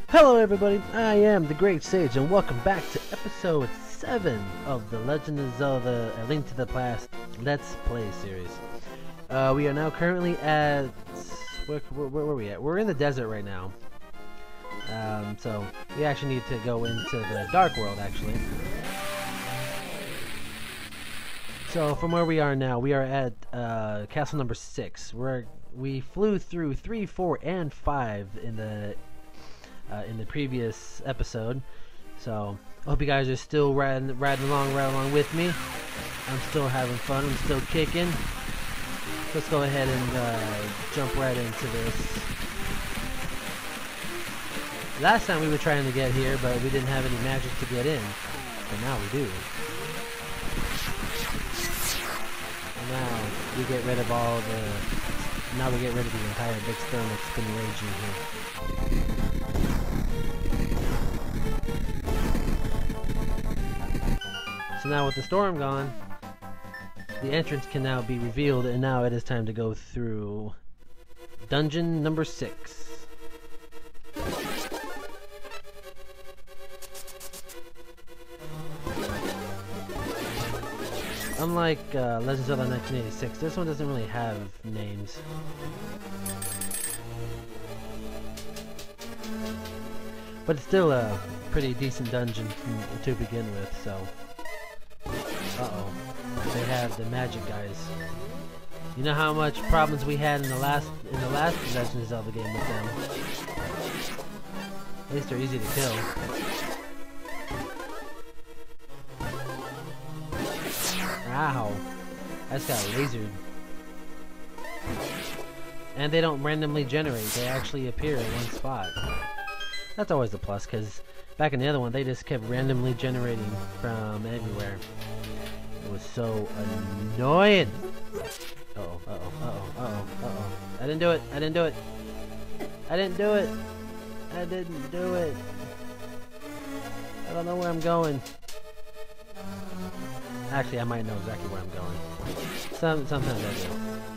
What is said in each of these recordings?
Hello everybody, I am the Great Sage and welcome back to episode 7 of the Legend of Zelda A Link to the Past Let's Play series. We are now currently at... where are we at? We're in the desert right now. So we actually need to go into the Dark World actually. So from where we are now, we are at castle number 6. We flew through 3, 4, and 5 in the previous episode, so I hope you guys are still riding along with me. I'm still having fun. I'm still kicking. Let's go ahead and jump right into this. Last time we were trying to get here, but we didn't have any magic to get in, but now we do. And now we get rid of all the. Now we get rid of the entire big storm that's been raging here. So now with the storm gone, the entrance can now be revealed, and now it is time to go through dungeon number 6. Unlike Legend of Zelda 1986, this one doesn't really have names. But it's still a pretty decent dungeon to begin with, so... Uh-oh. They have the magic guys. You know how much problems we had in the last Legend of Zelda game with them. At least they're easy to kill. Ow. I just got lasered. And they don't randomly generate, they actually appear in one spot. That's always a plus, because back in the other one, they just kept randomly generating from everywhere. It was so annoying! Uh-oh, uh-oh, uh-oh, uh-oh, uh-oh. I didn't do it! I didn't do it! I didn't do it! I didn't do it! I don't know where I'm going. Actually, I might know exactly where I'm going. Sometimes I do.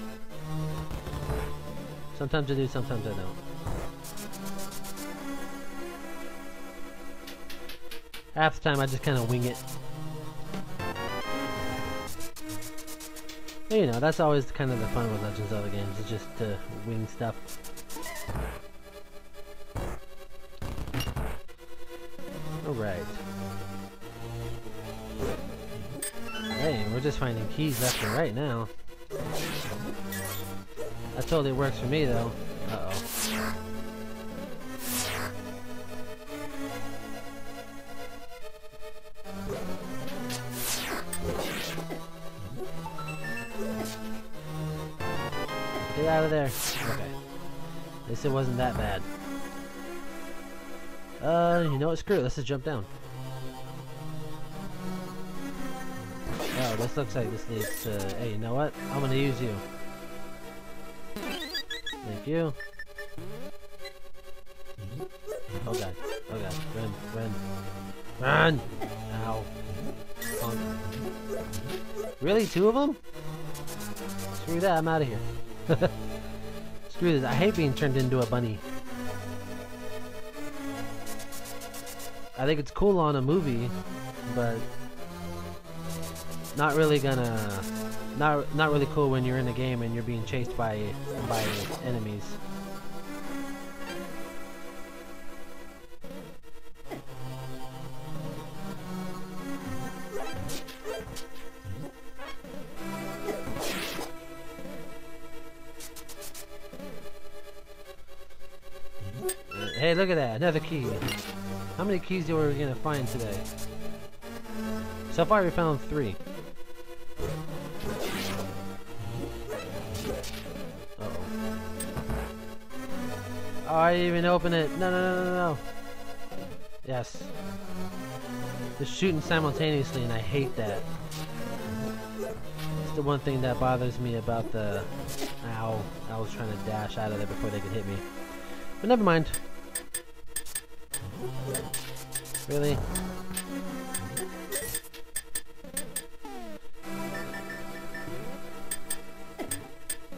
Sometimes I do, sometimes I don't. Half the time I just kind of wing it. But, you know, that's always kind of the fun with Legend of Zelda games, is just to wing stuff. Alright. Hey, we're just finding keys left and right now. That totally works for me though. Uh-oh. Get out of there. Okay. At least it wasn't that bad. You know what? Screw it. Let's just jump down. Oh, this looks like this needs to... Hey, you know what? I'm gonna use you. Thank you. Oh god. Oh god. Run. Run. Run! Ow. Punk. Really? 2 of them? Screw that. I'm out of here. Screw this. I hate being turned into a bunny. I think it's cool on a movie, but not really gonna, not really cool when you're in a game and you're being chased by enemies. Hey, look at that, another key. How many keys are we gonna find today? So far we found 3. Uh-oh. Oh, I didn't even open it. No. Yes. Just shooting simultaneously, and I hate that. It's the one thing that bothers me about the... Ow. I was trying to dash out of there before they could hit me. But never mind. Really?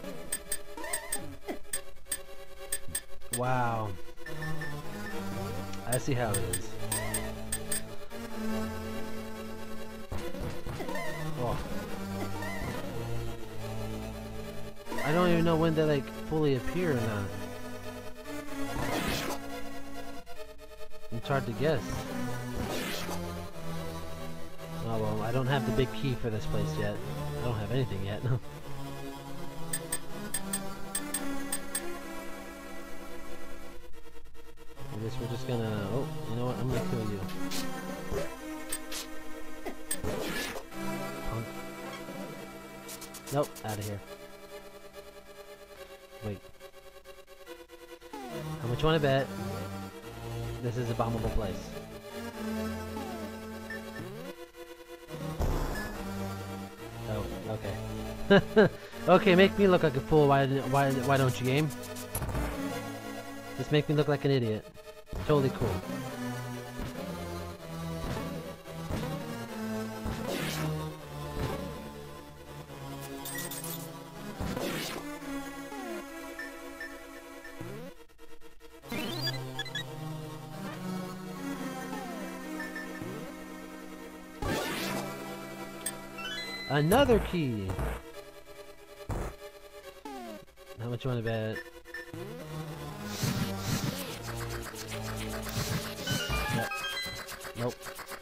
Wow. I see how it is. Oh. I don't even know when they like fully appear or not. It's hard to guess. Oh well, I don't have the big key for this place yet. I don't have anything yet, no. I guess we're just gonna... Oh, you know what? I'm gonna kill you. Punk. Nope, out of here. Wait. How much you wanna bet? This is a bombable place. Oh, okay. Okay, make me look like a fool. Why don't you game? Just make me look like an idiot. Totally cool. Another key! How much you want to bet? Yep. Nope.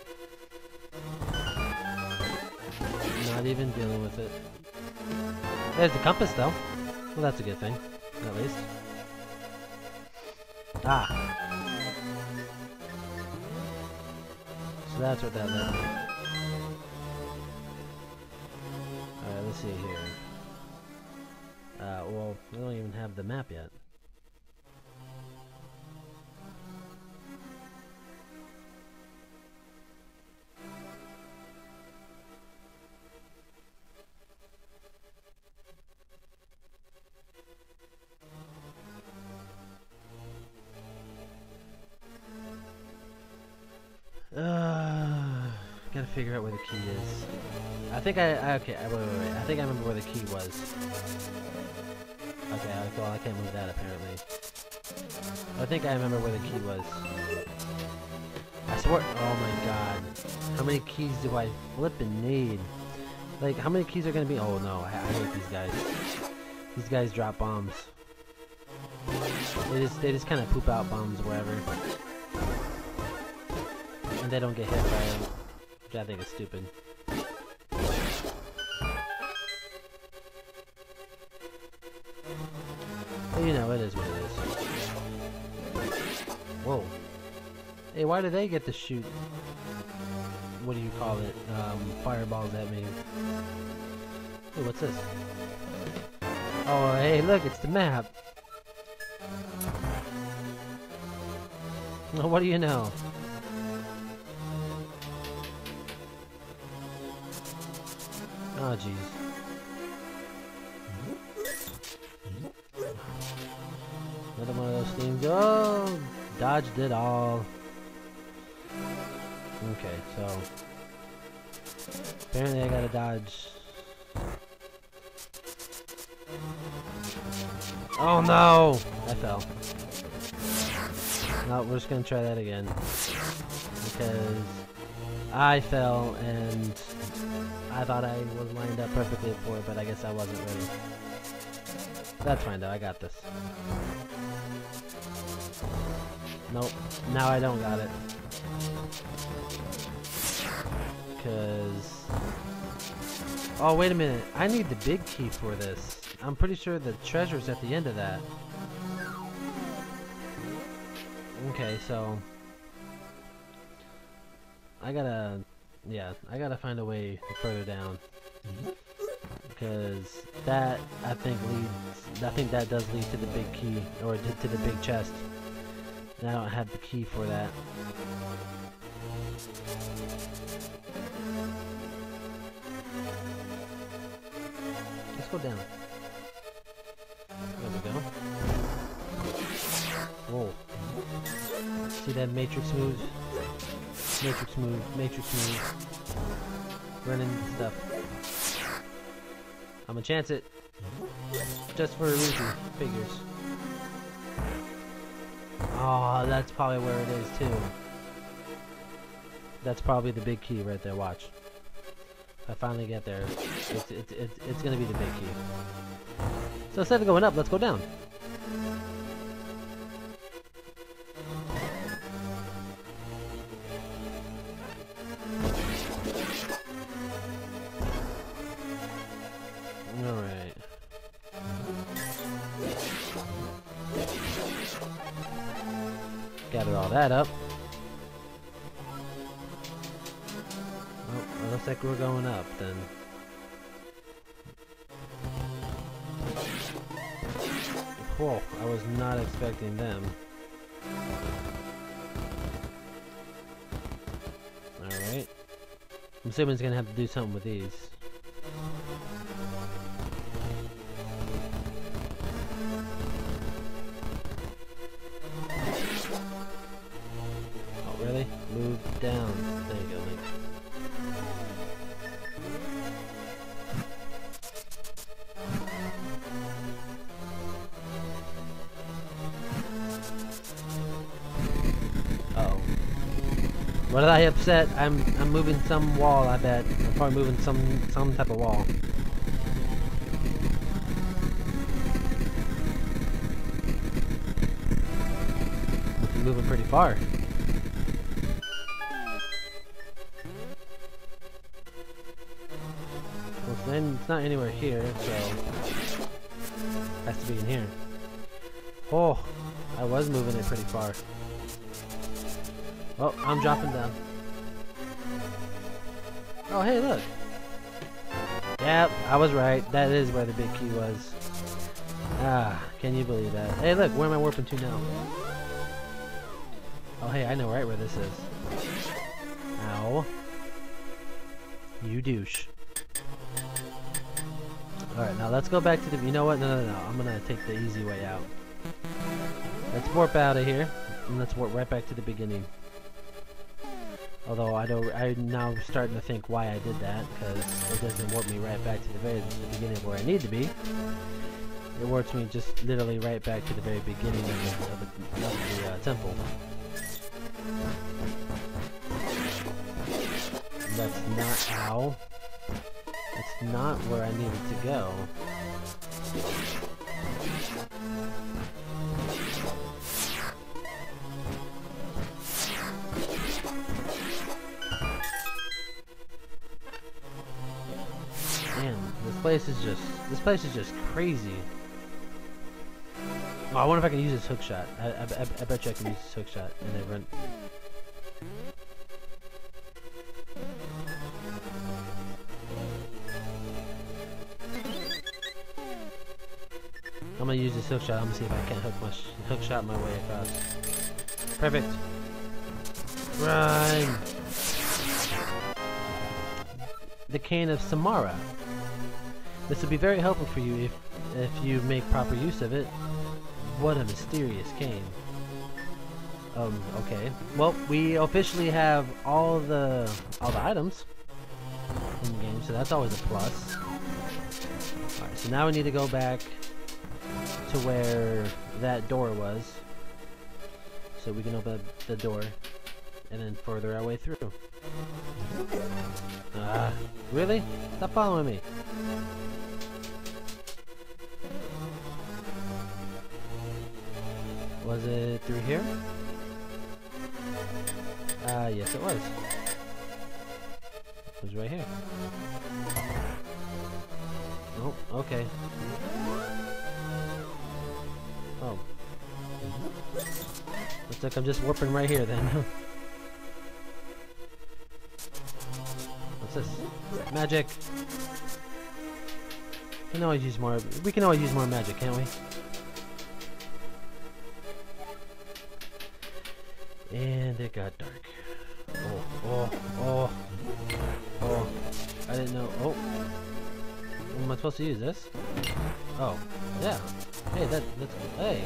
Not even dealing with it. There's the compass though. Well, that's a good thing. At least. Ah! So that's what that led to. Let's see here. Well, we don't even have the map yet. Gotta figure out where the key is. I think okay, wait. I think I remember where the key was. Okay, well, I can't move that apparently. I think I remember where the key was. I swear, oh my god. How many keys do I flippin' need? Like, how many keys are gonna be? Oh no, I hate these guys. These guys drop bombs. They just kind of poop out bombs wherever. And they don't get hit by them. Which I think is stupid. But you know, it is what it is. Whoa. Hey, why do they get to shoot, what do you call it, fireballs at me? Hey, what's this? Oh, hey, look, it's the map. Oh, what do you know? Oh, jeez. Another one of those things. Oh! Dodged it all. Okay, so... apparently I gotta dodge... Oh no! I fell. No, we're just gonna try that again. Because... I fell and... I thought I was lined up perfectly for it, but I guess I wasn't ready. That's fine though, I got this. Nope, now I don't got it. Cause... oh, wait a minute, I need the big key for this. I'm pretty sure the treasure's at the end of that. Okay, so... I gotta... yeah, I gotta find a way further down. Because that, I think that does lead to the big key, or to the big chest. And I don't have the key for that. Let's go down. There we go. Whoa. See that matrix moves? Matrix move, matrix move. Running stuff. I'm gonna chance it. Just for a reason. Figures. Oh, that's probably where it is too. That's probably the big key right there. Watch. If I finally get there, it's gonna be the big key. So instead of going up, let's go down. Alright. Gather all that up. Oh, it looks like we're going up then. Whoa, I was not expecting them. Alright. I'm assuming it's gonna have to do something with these. Oh, really? Move down. There you go, Link. Uh-oh. What did I upset? I'm moving some wall, I bet. I'm probably moving some type of wall. I'm moving pretty far. Well, then it's not anywhere here, so has to be in here. Oh, I was moving it pretty far. Oh, I'm dropping down. Oh, hey, look. Yep, I was right. That is where the big key was. Ah, can you believe that? Hey, look, where am I warping to now? Oh, hey, I know right where this is. Ow. You douche. Alright, now let's go back to the... You know what? No. I'm gonna take the easy way out. Let's warp out of here, and let's warp right back to the beginning. Although I'm now starting to think why I did that, because it doesn't warp me right back to the beginning of where I need to be. It warps me just literally right back to the very beginning of the temple. That's not... Ow. That's not where I needed to go. Man, this place is just crazy. Oh, I wonder if I can use this hook shot. I bet you I can use this hook shot and then run. I'm gonna use this hook shot. I'm gonna see if I can hook shot my way across. Perfect. Run. The cane of Samara. This will be very helpful for you if you make proper use of it. What a mysterious cane. Okay. Well, we officially have all the items in the game, so that's always a plus. Alright, so now we need to go back to where that door was, so we can open the door and then further our way through. Really? Stop following me. Was it through here? Yes it was. It was right here. Oh, okay. Oh. Looks like I'm just warping right here then. What's this? Magic! We can always use more magic, can't we? And it got dark. Oh. I didn't know. Oh. Am I supposed to use this? Oh. Yeah. Hey, that's hey.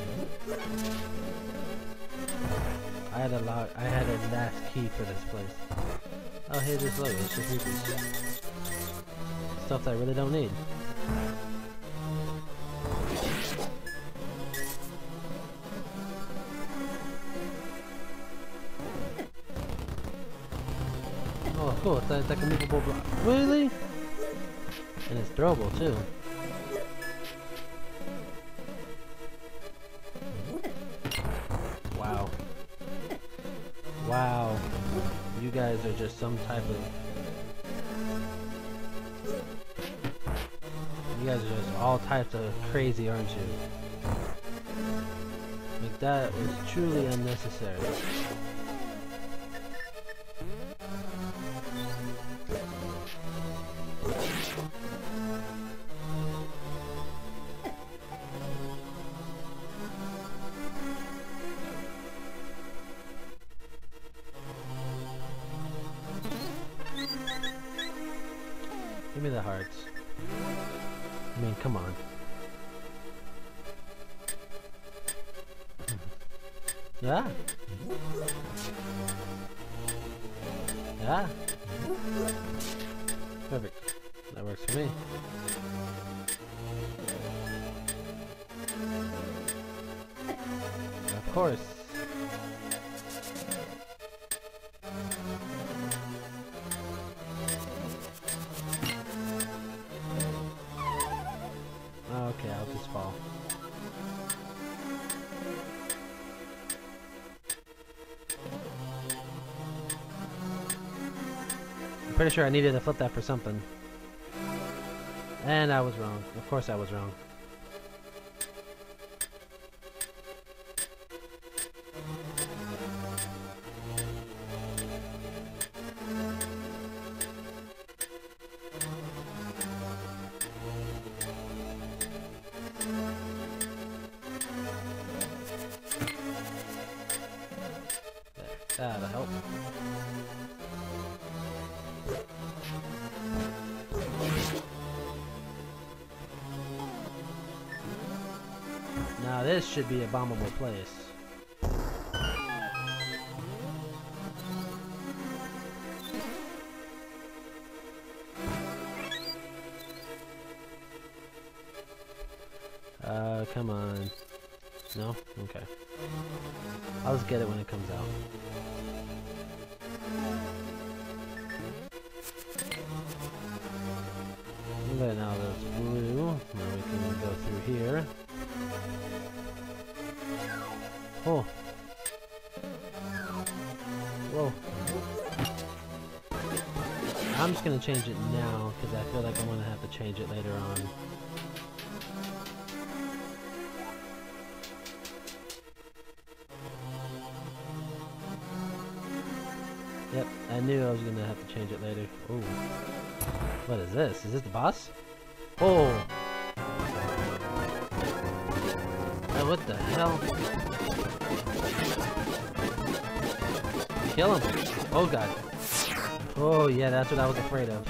I had a last key for this place. Oh, hey, this logo. It's just rupees. Stuff that I really don't need. cool. It's like a movable block. Really? And it's throwable too. Wow. Wow. You guys are just some type of... You guys are just all types of crazy, aren't you? Like, that was truly unnecessary. Give me the hearts. I mean, come on. Yeah. Yeah. Perfect. That works for me. Of course. Okay, I'll just fall. I'm pretty sure I needed to flip that for something. And I was wrong. Of course I was wrong. That'll help. Now this should be a bombable place. Come on. No? Okay. I'll just get it when it comes out. Okay, now there's blue. Now we can go through here. Oh. Whoa. I'm just gonna change it now because I feel like I'm gonna have to change it later on. Yep, I knew I was gonna have to change it later. Oh. What is this? Is this the boss? Oh! What the hell? Kill him! Oh god. Oh yeah, that's what I was afraid of.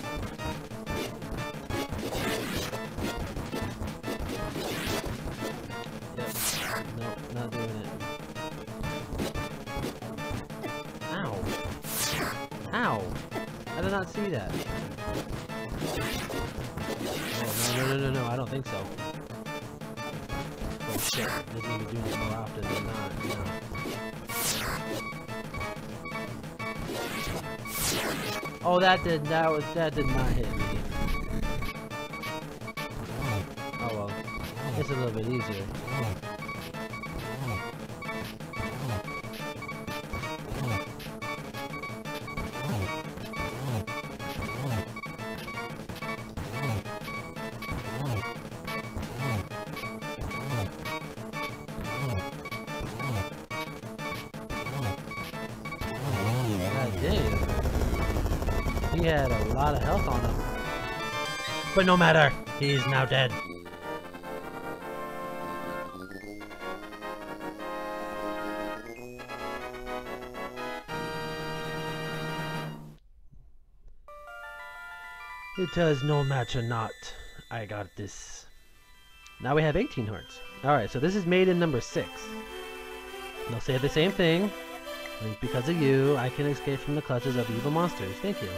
Yep. Nope, not doing it. Ow! Ow! I did not see that. Oh, no, I don't think so. Oh shit, I need to be doing it more often than not, yeah. Oh, that did not hit me. Oh well, it's a little bit easier. He had a lot of health on him. But no matter, he's now dead. It does no matter not. I got this. Now we have 18 hearts. Alright, so this is maiden number 6. They'll say the same thing. Like, because of you, I can escape from the clutches of evil monsters. Thank you.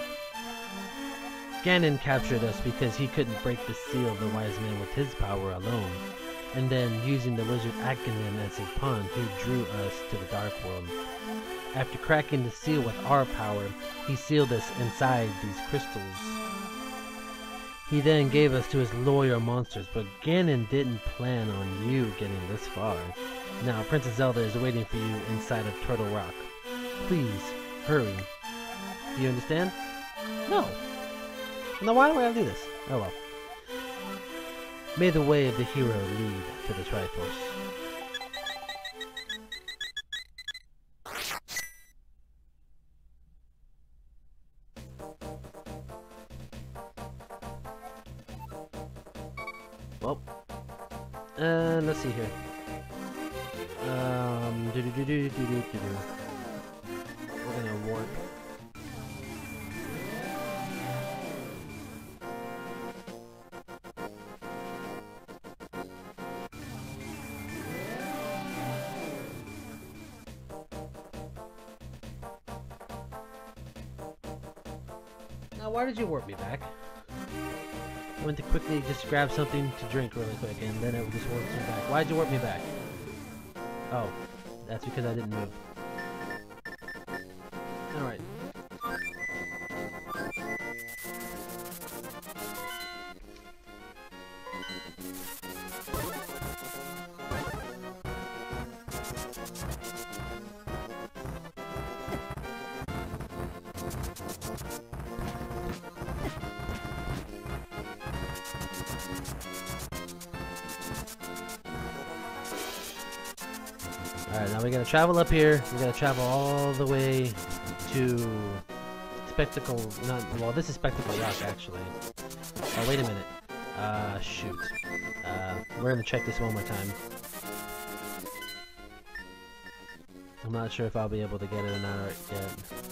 Ganon captured us because he couldn't break the seal of the wise man with his power alone. and then using the lizard Akanim as his pawn, he drew us to the Dark World. After cracking the seal with our power, he sealed us inside these crystals. He then gave us to his loyal monsters, but Ganon didn't plan on you getting this far. Now, Princess Zelda is waiting for you inside of Turtle Rock. Please, hurry. Do you understand? No. Now why do I have to do this? Oh well. May the way of the hero lead to the Triforce. Well, let's see here. We're gonna warp. Now, why did you warp me back? I went to quickly just grab something to drink really quick, and then it just warped me back. Why'd you warp me back? Oh, that's because I didn't move. Alright. Alright, now we gotta travel up here. We gotta travel all the way to Spectacle. Well, this is Spectacle Rock, actually. Oh, wait a minute. Shoot. We're gonna check this one more time. I'm not sure if I'll be able to get it or not yet.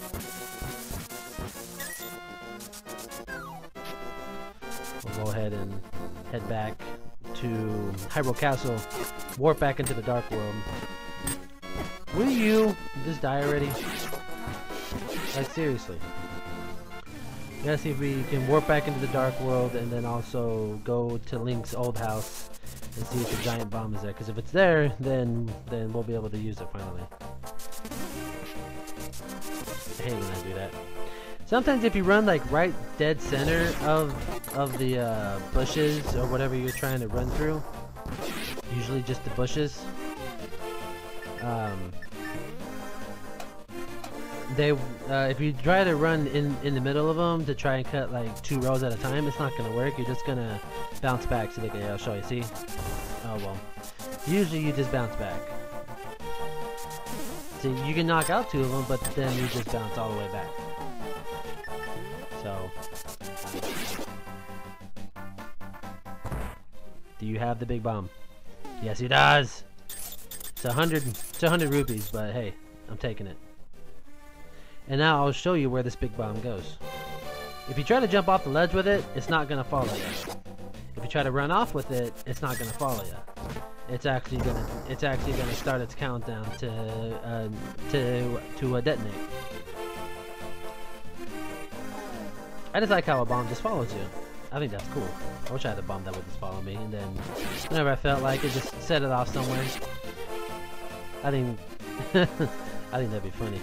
We'll go ahead and head back to Hyrule Castle. Warp back into the Dark World. Will you just die already? Like, seriously. We gotta see if we can warp back into the Dark World and then also go to Link's old house and see if the giant bomb is there. Because if it's there, then we'll be able to use it finally. I hate when I do that. Sometimes if you run like right dead center of the bushes or whatever you're trying to run through, usually just the bushes, if you try to run in the middle of them to try and cut like 2 rows at a time, it's not gonna work. You're just gonna bounce back. So I'll show you. See? Oh well. Usually you just bounce back. See, you can knock out 2 of them, but then you just bounce all the way back. So, do you have the big bomb? Yes, he does. It's 100 rupees, but hey, I'm taking it. And now I'll show you where this big bomb goes. If you try to jump off the ledge with it, it's not gonna follow you. If you try to run off with it, it's not gonna follow you. It's actually gonna start its countdown to detonate. I just like how a bomb just follows you. I think that's cool. I wish I had a bomb that would just follow me, and then whenever I felt like it, just set it off somewhere. I think that'd be funny.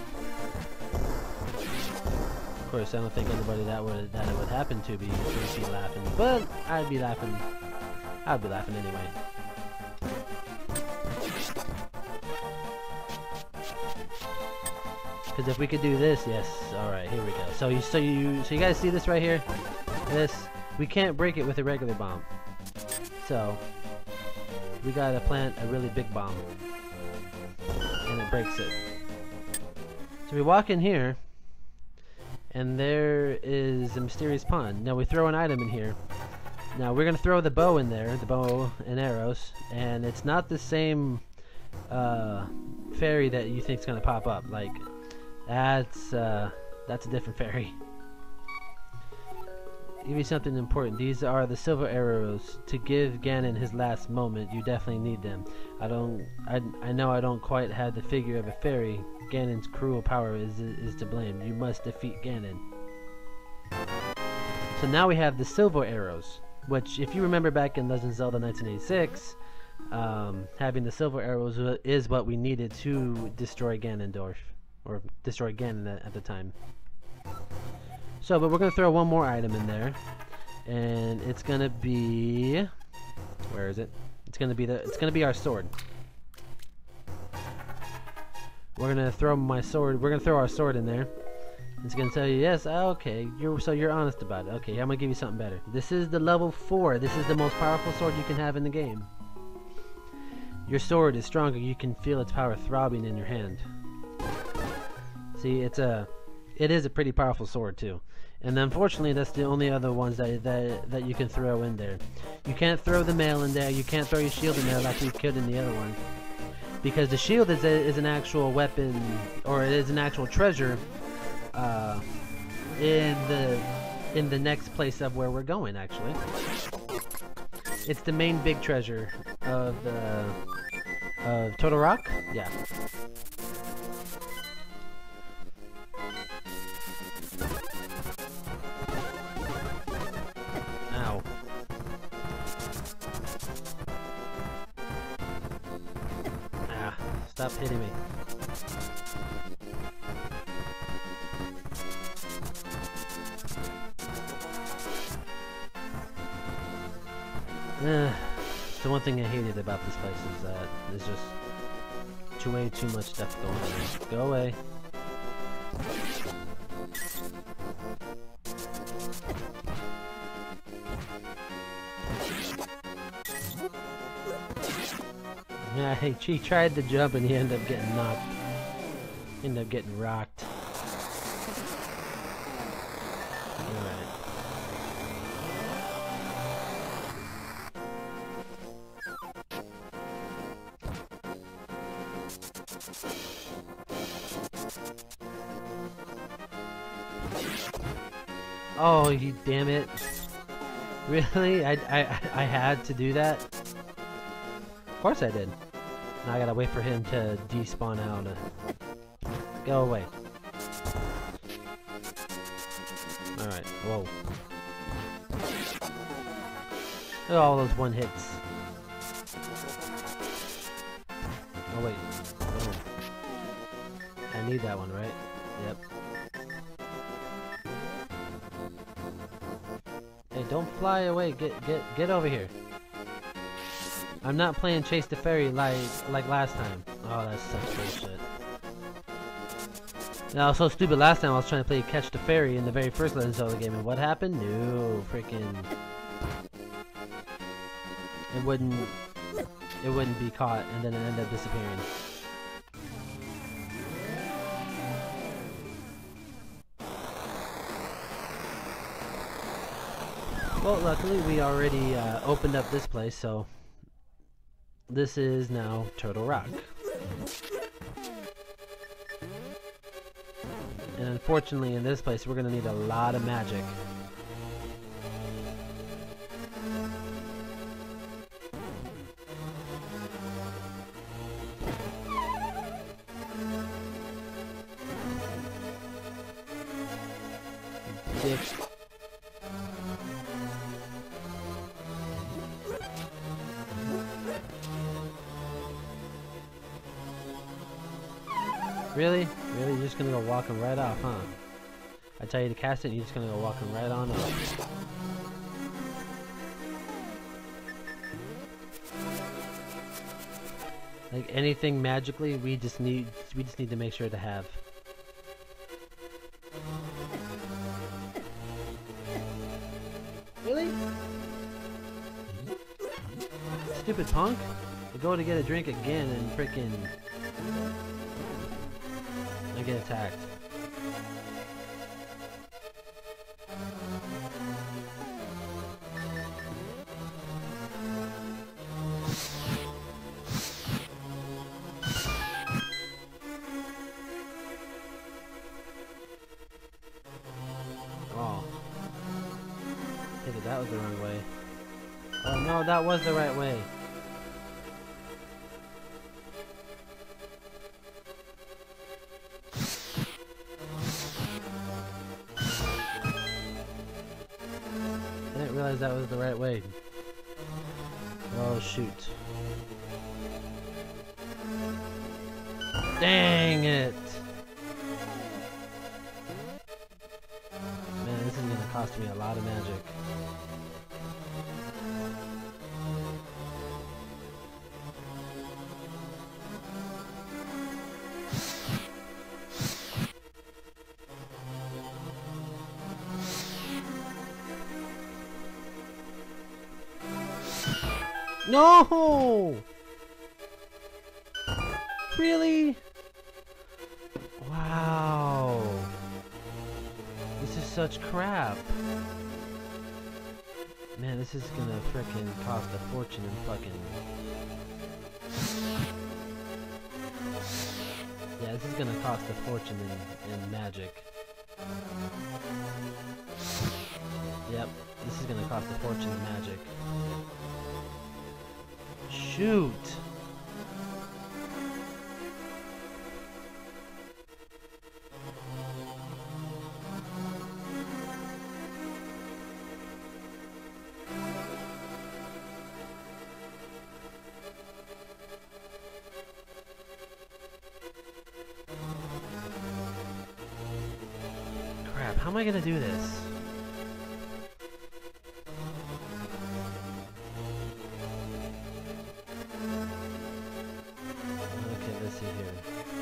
Of course, I don't think anybody that it would happen to be laughing, but I'd be laughing. I'd be laughing anyway. Because if we could do this, yes. All right, here we go. So you guys see this right here? This, we can't break it with a regular bomb. So we gotta plant a really big bomb, and it breaks it. So we walk in here, and there is a mysterious pond. Now we throw an item in here. Now we're gonna throw the bow in there, the bow and arrows, and it's not the same fairy that you think is gonna pop up. Like that's a different fairy. Give you something important. These are the silver arrows to give Ganon his last moment. You definitely need them. I know I don't quite have the figure of a fairy. Ganon's cruel power is to blame. You must defeat Ganon. So now we have the silver arrows, which, if you remember back in Legend of Zelda 1986, having the silver arrows is what we needed to destroy Ganondorf, or destroy Ganon at the time. So, but we're gonna throw one more item in there, and it's gonna be, where is it? It's gonna be our sword. We're gonna throw my sword. We're gonna throw our sword in there. It's gonna tell you, yes, okay, you're honest about it. Okay, I'm gonna give you something better. This is the level 4. This is the most powerful sword you can have in the game. Your sword is stronger. You can feel its power throbbing in your hand. See, it is a pretty powerful sword too. And unfortunately, that's the only other ones that you can throw in there. You can't throw the mail in there. You can't throw your shield in there like you could in the other one, because the shield is an actual weapon, or it is an actual treasure in the next place of where we're going. Actually, it's the main big treasure of Turtle Rock. Yeah. Ow. Ah, stop hitting me. The one thing I hated about this place is that there's just way too much stuff going on. Go away. Yeah, he tried to jump and he ended up getting knocked. Ended up getting rocked. Alright. Oh, you damn it. Really? I had to do that? Of course I did. Now I gotta wait for him to despawn out. Go away. Alright, whoa. Look at all those one hits. Oh wait. Oh. I need that one, right? Yep. Hey, don't fly away. Get over here. I'm not playing Chase the Fairy like last time. Oh, that's such bullshit. And I was so stupid last time. I was trying to play Catch the Fairy in the very first Legend of Zelda game, and what happened? No, freaking. It wouldn't be caught, and then it ended up disappearing. Well, luckily we already opened up this place, so this is now Turtle Rock. And unfortunately in this place we're going to need a lot of magic. Dick. Really? Really? You're just gonna go walking right off, huh? I tell you to cast it, and you're just gonna go walking right on off. Like anything magically, we just need to make sure to have. Really? Stupid punk! I go to get a drink again and frickin' I get attacked. Oh. Hey, but that was the wrong way. Oh no, that was the right way. I didn't realize that was the right way. Oh shoot. Dang it! Man, this is gonna cost me a lot of magic. No! Really? Wow. This is such crap. Man, this is gonna frickin' cost a fortune in fucking... Yeah, this is gonna cost a fortune in magic. Yep, this is gonna cost a fortune in magic. Shoot! Crap, how am I gonna do this? Okay, let's see here.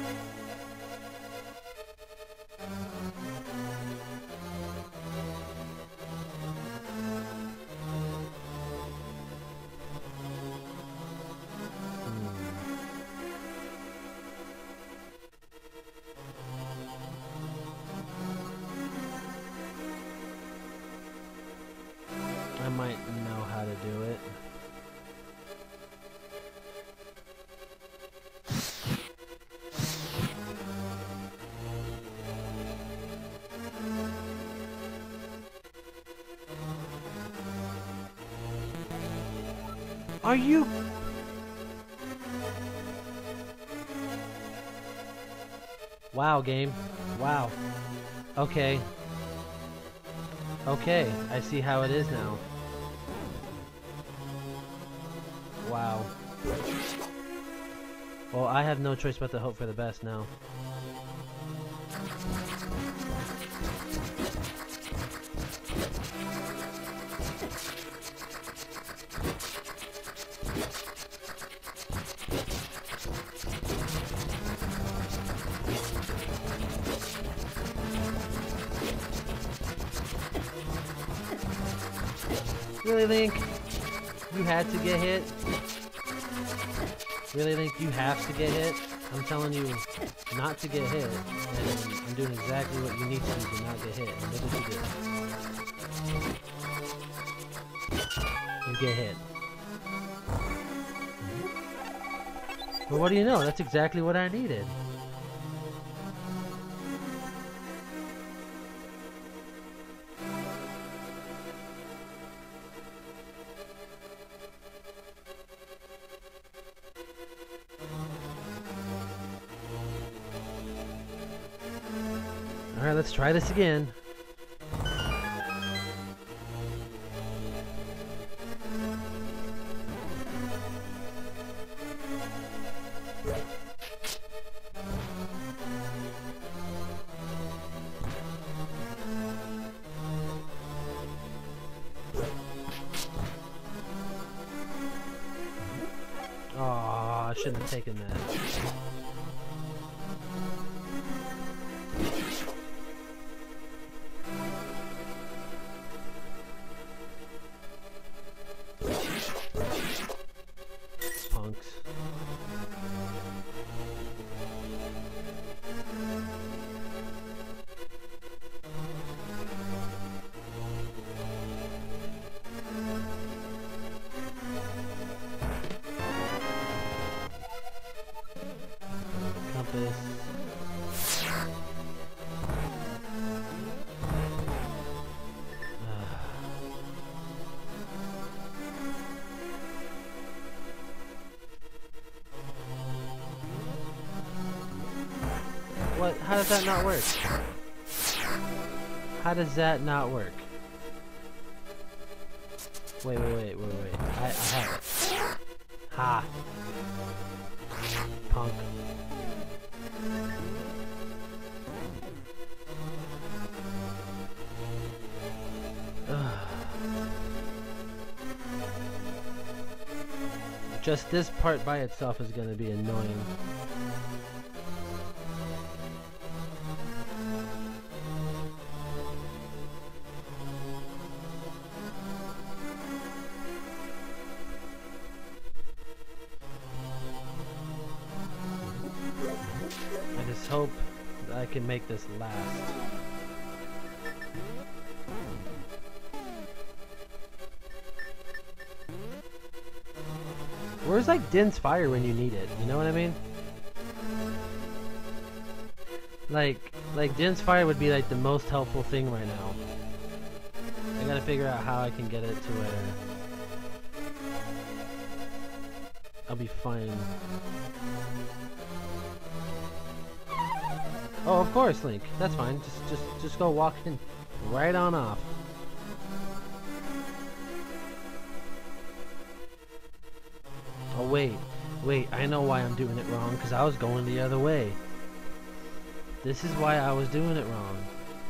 I might know how to do it. Are you... Wow, game. Wow. Okay. Okay, I see how it is now. Wow. Well, I have no choice but to hope for the best now. Really, Link? You had to get hit? Really, Link? You have to get hit? I'm telling you not to get hit, and I'm doing exactly what you need to do to not get hit. And what did you do? You get hit. Well, what do you know? That's exactly what I needed. Alright, let's try this again. Oh, I shouldn't have taken that. Punks. Compass. What? How does that not work? How does that not work? Wait. I have it. Ha! Punk. Just this part by itself is gonna be annoying. I just hope that I can make this last. Where's like Din's fire when you need it? You know what I mean? Like Din's fire would be like the most helpful thing right now. I gotta figure out how I can get it to where I'll be fine. Oh, of course, Link. That's fine. Just go walking right on off. Oh wait, I know why I'm doing it wrong, because I was going the other way. This is why I was doing it wrong.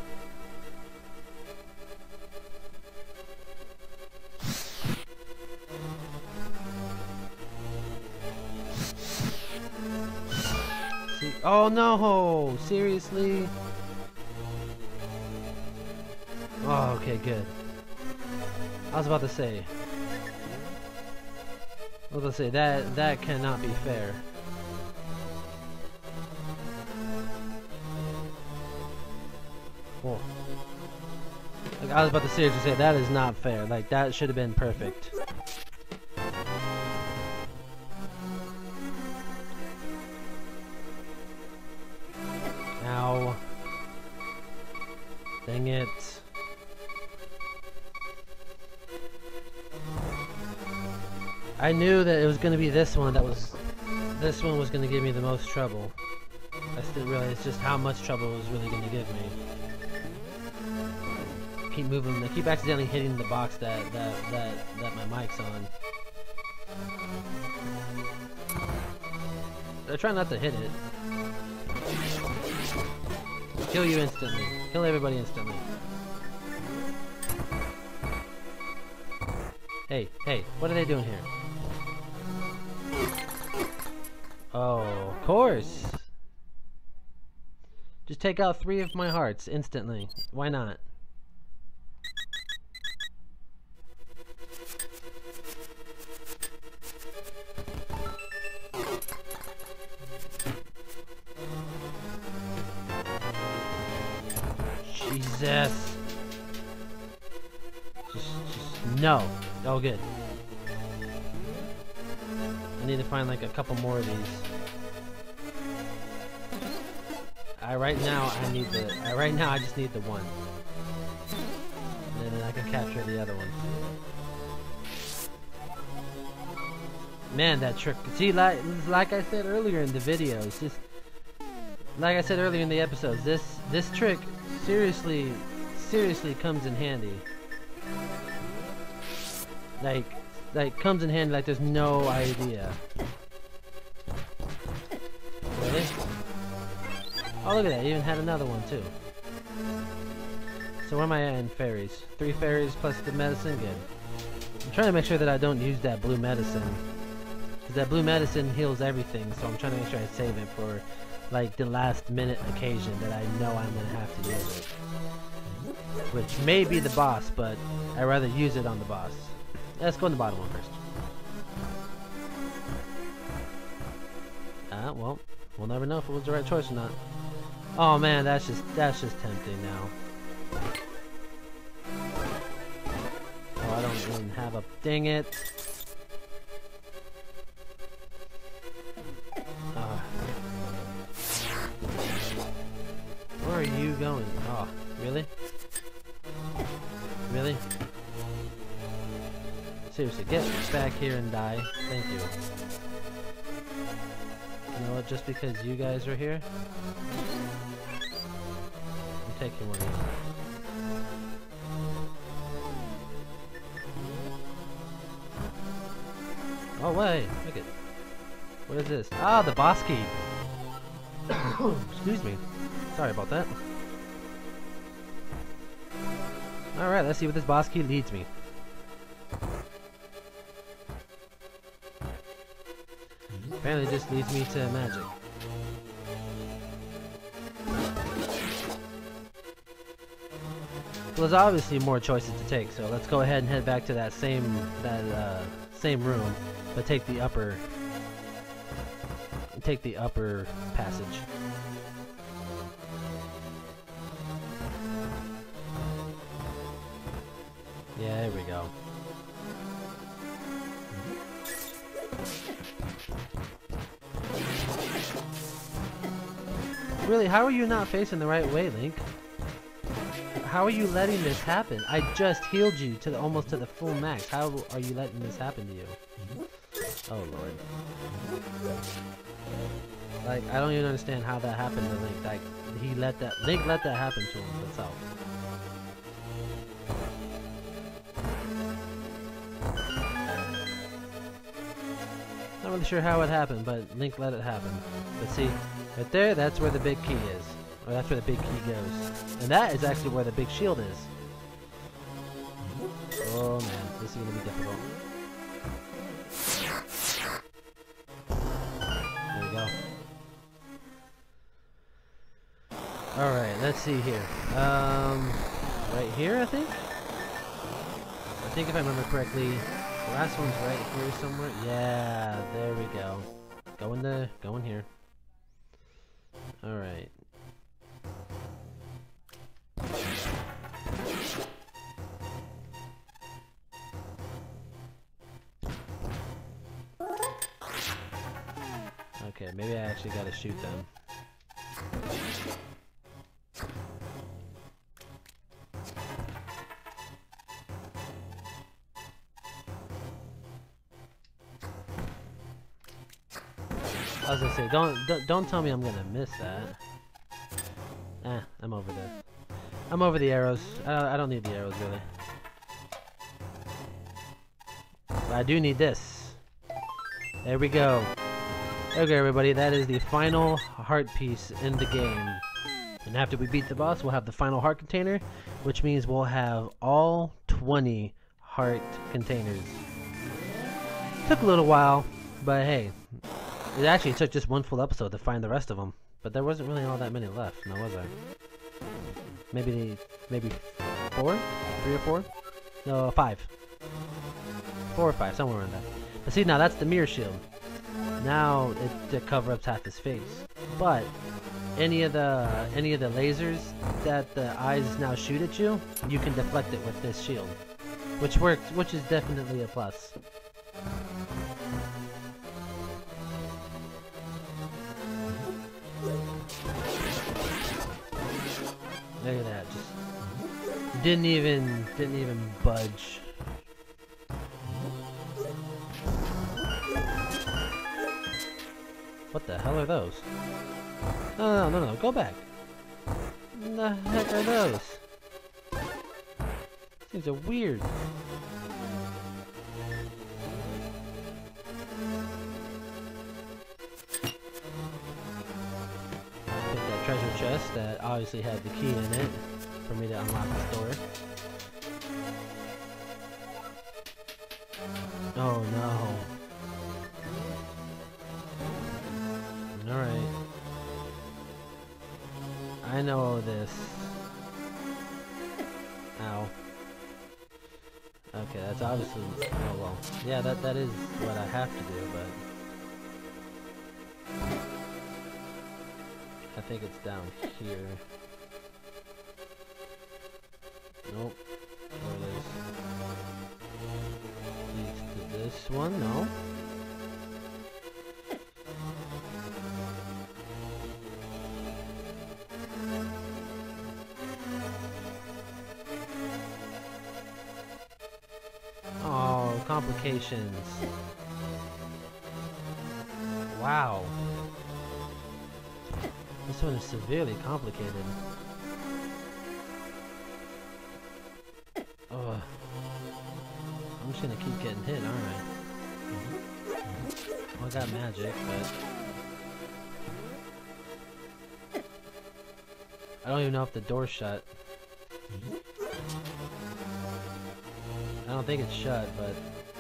See? Oh no! Seriously? Oh, okay, good. I was about to say. That cannot be fair. Whoa. Like, I was about to seriously say that is not fair. Like that should have been perfect. Ow. Dang it. I knew that it was going to be this one was going to give me the most trouble. I still realize just how much trouble it was really going to give me. Keep moving. I keep accidentally hitting the box that my mic's on. I try not to hit it. Kill you instantly. Kill everybody instantly. Hey, what are they doing here? Oh, of course! Just take out 3 of my hearts instantly. Why not? Jesus! Just no. Oh, good. I need to find like a couple more of these. Right now I just need the one. And then I can capture the other one. Man, that trick. See, like I said earlier in the videos, just like I said earlier in the episodes, this trick seriously comes in handy. Like comes in handy like there's no idea. Really? Oh, look at that, I even had another one too. So where am I at in fairies? 3 fairies plus the medicine? Good. I'm trying to make sure that I don't use that blue medicine. Because that blue medicine heals everything, so I'm trying to make sure I save it for like the last minute occasion that I know I'm going to have to use it. Which may be the boss, but I'd rather use it on the boss. Let's go on the bottom one first. Well, we'll never know if it was the right choice or not. Oh man, that's just tempting now. Oh, I don't even have a... Dang it! Where are you going? Oh, really? Really? Seriously, get back here and die. Thank you. You know what, just because you guys are here, I'm taking one of you. Oh wait, look it. What is this? Ah, the boss key. Excuse me. Sorry about that. Alright, let's see what this boss key leads me. Apparently it just leads me to magic. Well, there's obviously more choices to take, so let's go ahead and head back to that same room, but take the upper passage. Yeah, there we go. Really, how are you not facing the right way, Link? How are you letting this happen? I just healed you to almost to the full max. How are you letting this happen to you? Oh lord. Like, I don't even understand how that happened to Link. Like, Link let that happen to him himself. Not really sure how it happened, but Link let it happen. But see, right there, that's where the big key is. Or that's where the big key goes. And that is actually where the big shield is. Oh man, this is gonna be difficult. There we go. Alright, let's see here. Right here, I think? I think if I remember correctly, the last one's right here somewhere. Yeah, there we go. Go in here. Alright. Okay, maybe I actually gotta shoot them. I was gonna say, don't tell me I'm gonna miss that. I'm over there. I'm over the arrows. I don't need the arrows really. But I do need this. There we go. Okay, everybody, that is the final heart piece in the game. And after we beat the boss, we'll have the final heart container, which means we'll have all 20 heart containers. Took a little while, but hey, it actually took just one full episode to find the rest of them. But there wasn't really all that many left, now was there? Maybe 4? 3 or 4? No, 5. 4 or 5, somewhere around that. But see, now that's the mirror shield. Now it covers up half his face. But any of the lasers that the eyes now shoot at you, you can deflect it with this shield, which works, which is definitely a plus. Look at that, just didn't even budge. What the hell are those? No, go back. What the heck are those? These are weird. Take that treasure chest that obviously had the key in it for me to unlock the door. Oh no. Alright. I know this. Ow. Okay, that's obviously... Oh well. Yeah, that is what I have to do, but... I think it's down here. Nope. There it is. Leads to this one? No. Oh, complications. Wow. This one is severely complicated. Ugh. I'm just gonna keep getting hit, aren't I? I got magic, but I don't even know if the door's shut. I don't think it's shut, but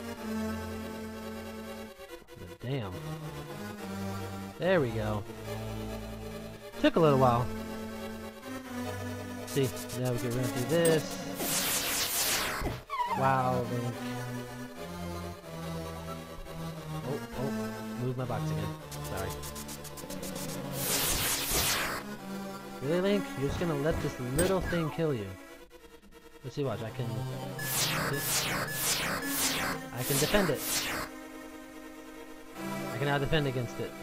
damn. There we go. Took a little while. See, now we can run through this. Wow, Link. Oh, move my box again. Sorry. Really, Link? You're just gonna let this little thing kill you? Let's see, watch. I can defend it. I can now defend against it.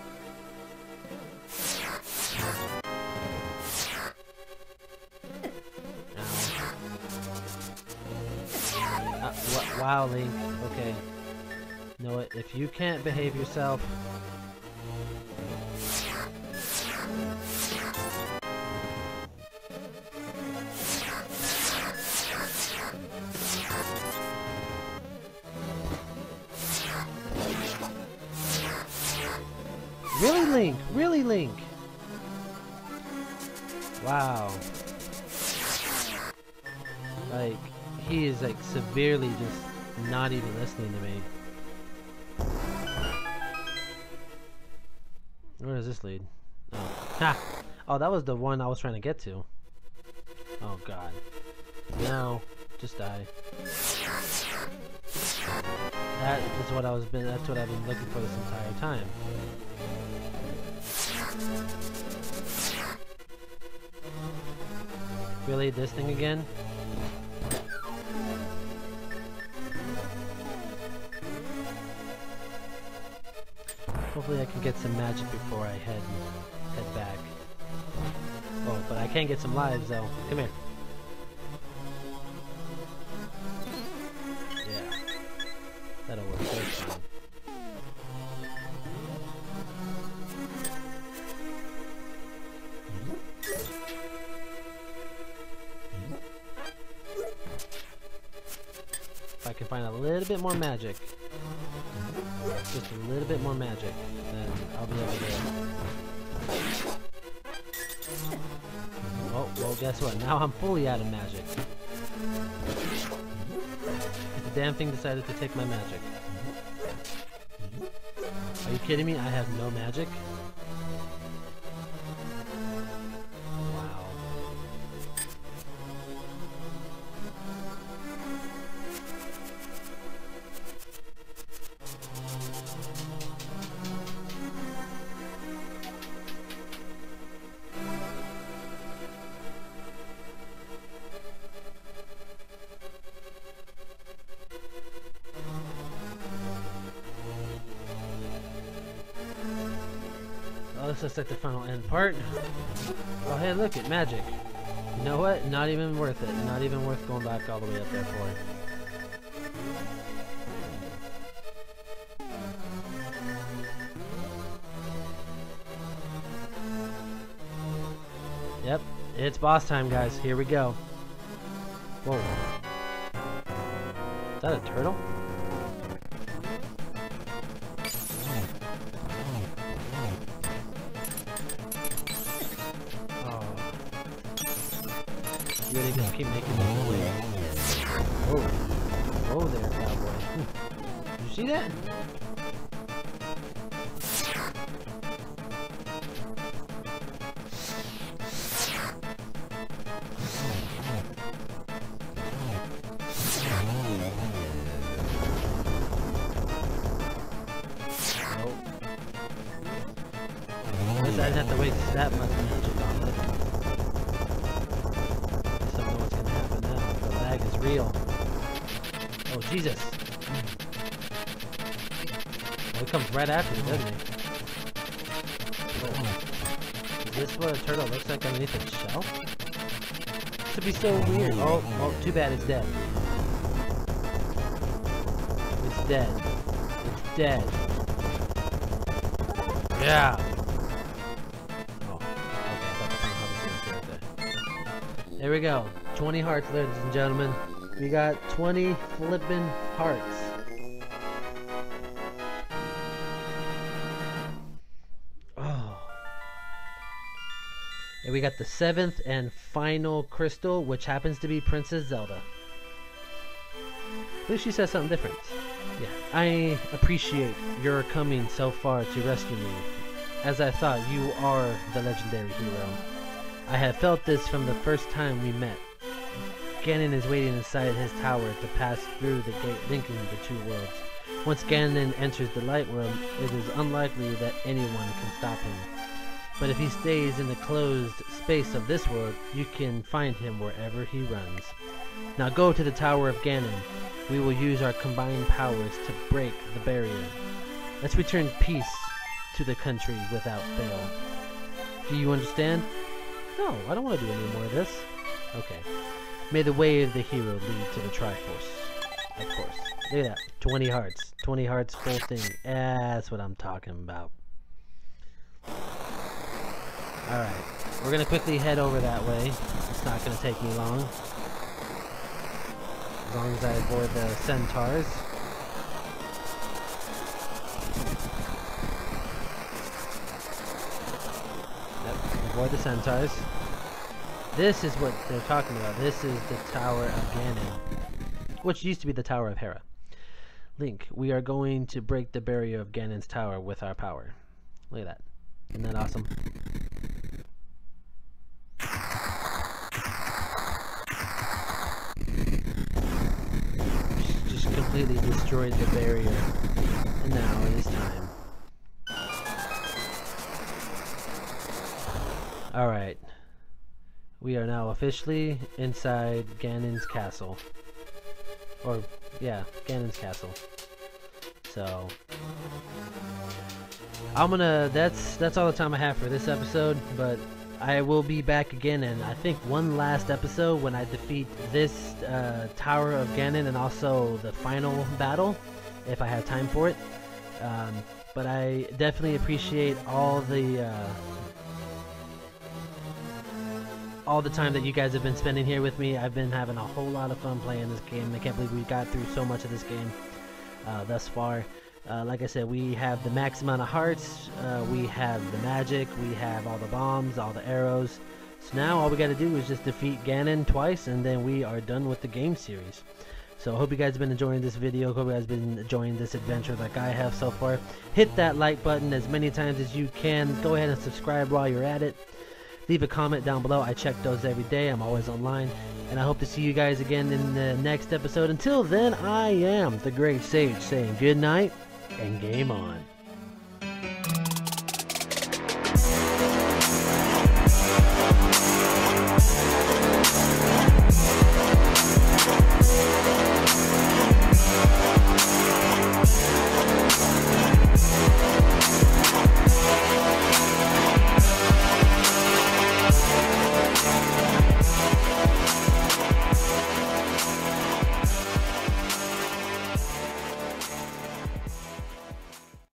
Wow, Link. Okay. You know what? If you can't behave yourself... Really, Link? Really, Link? Wow. Like, he is like severely just not even listening to me. Where does this lead? Oh. Ha! Oh, that was the one I was trying to get to. Oh god. No. Just die. That is what that's what I've been looking for this entire time. Really? This thing again? Hopefully I can get some magic before I head back. Oh, but I can get some lives though. Come here. Yeah. That'll work. That's fine. If I can find a little bit more magic. Just a little bit more magic, then I'll be able to... Oh, well guess what? Now I'm fully out of magic. The damn thing decided to take my magic. Are you kidding me? I have no magic? Wow. Oh, this looks like the final end part. Oh, hey, look at magic. You know what? Not even worth it. Not even worth going back all the way up there for it. Yep, it's boss time, guys. Here we go. Whoa. Is that a turtle? You really just keep making them away. Whoa. Whoa there, cowboy. Did you see that? Nope. I guess I didn't have to waste that much magic on it. Is real. Oh, Jesus. Oh, he comes right after me, doesn't he? Oh. Is this what a turtle looks like underneath its shell? This would be so weird. Oh, too bad it's dead. It's dead. It's dead. Yeah. Oh, okay. I thought the final was going to there. There we go. 20 hearts, ladies and gentlemen. We got 20 flippin' hearts. And we got the 7th and final crystal, which happens to be Princess Zelda. At least she says something different. Yeah, I appreciate your coming so far to rescue me, as I thought you are the legendary hero. I have felt this from the first time we met. Ganon is waiting inside his tower to pass through the gate linking the two worlds. Once Ganon enters the light world, it is unlikely that anyone can stop him. But if he stays in the closed space of this world, you can find him wherever he runs. Now go to the Tower of Ganon. We will use our combined powers to break the barrier. Let's return peace to the country without fail. Do you understand? No, I don't want to do any more of this. Okay. May the way of the hero lead to the Triforce. Of course. Look at that. 20 hearts. 20 hearts, full thing. That's what I'm talking about. Alright. We're going to quickly head over that way. It's not going to take me long. As long as I avoid the centaurs. Yep, avoid the centaurs. This is what they're talking about. This is the Tower of Ganon, which used to be the Tower of Hera. Link, we are going to break the barrier of Ganon's tower with our power. Look at that. Isn't that awesome? Just completely destroyed the barrier. And now it is time. Alright. We are now officially inside Ganon's castle. Or, yeah, Ganon's castle. So, I'm gonna, that's all the time I have for this episode, but I will be back again in, I think, one last episode when I defeat this Tower of Ganon and also the final battle, if I have time for it. But I definitely appreciate all the time that you guys have been spending here with me. I've been having a whole lot of fun playing this game. I can't believe we got through so much of this game thus far. Like I said, we have the max amount of hearts, we have the magic, we have all the bombs, all the arrows. So now all we got to do is just defeat Ganon twice, and then we are done with the game series. So I hope you guys have been enjoying this video. Hope you guys have been enjoying this adventure like I have so far. Hit that like button as many times as you can. Go ahead and subscribe while you're at it. Leave a comment down below. I check those every day. I'm always online. And I hope to see you guys again in the next episode. Until then, I am the Great Sage saying good night and game on.